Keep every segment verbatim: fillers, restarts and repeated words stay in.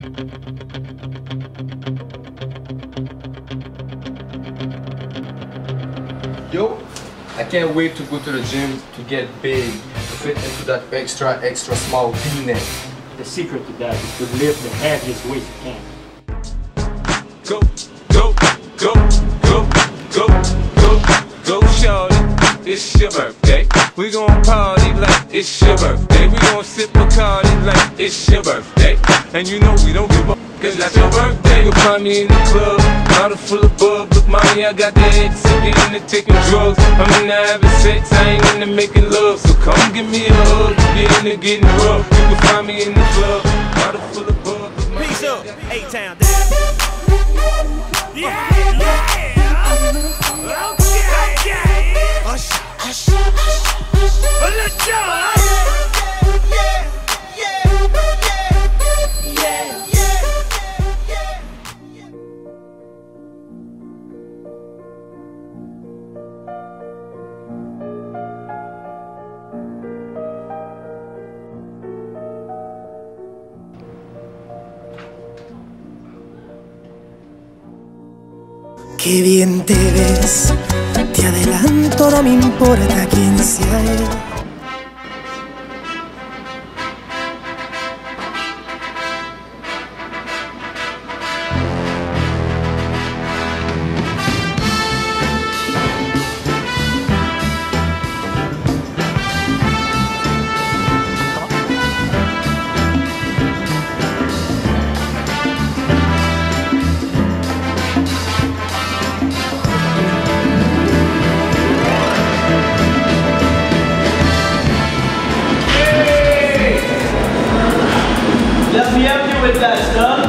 Yo, I can't wait to go to the gym to get big, to fit into that extra, extra small V-neck. The secret to that is to lift the heaviest weight you can. Go, go, go, go, go, go, go, shorty. It's your birthday. We gon' party like it's your birthday. We gon' sip Bacardi like it's your birthday. And you know we don't give up, cause that's your birthday. You'll find me in the club, bottle full of bub. Look, mommy, I got the X, I'm into taking drugs. I'm into having sex, I ain't into making love. So come give me a hug, get into getting rough. You can find me in the club, bottle full of bub. Peace up, A-Town. Yeah, yeah. Okay, okay. Hush, hush, hush, hush. Well, let's go. Qué bien te ves, te adelanto, no me importa quién sea él. Let me help you with that stuff.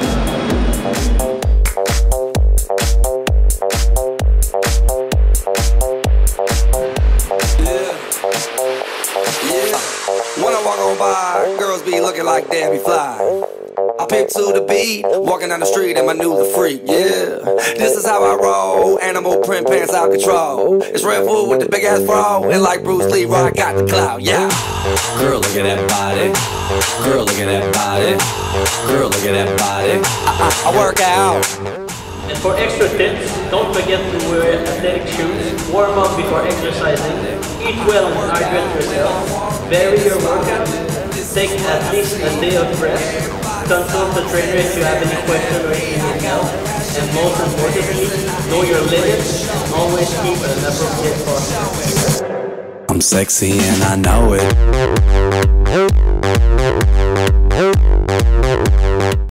Yeah. Yeah. When I walk on by, girls be looking like Debbie Fly. I pick to the beat, walking down the street and my new the freak, yeah. This is how I roll, animal print pants out control. It's Red Bull with the big ass bra, and like Bruce Lee, I got the clout, yeah. Girl, look at that body. Girl, look at that body. Girl, look at that body. I, I, I work out. And for extra tips, don't forget to wear athletic shoes, warm up before exercising, eat well and hydrate yourself, vary your workout, take at least a day of rest, consult the trainer if you have any question or anything else, and most importantly, know your limits, always keep an appropriate posture. I'm sexy and I know it.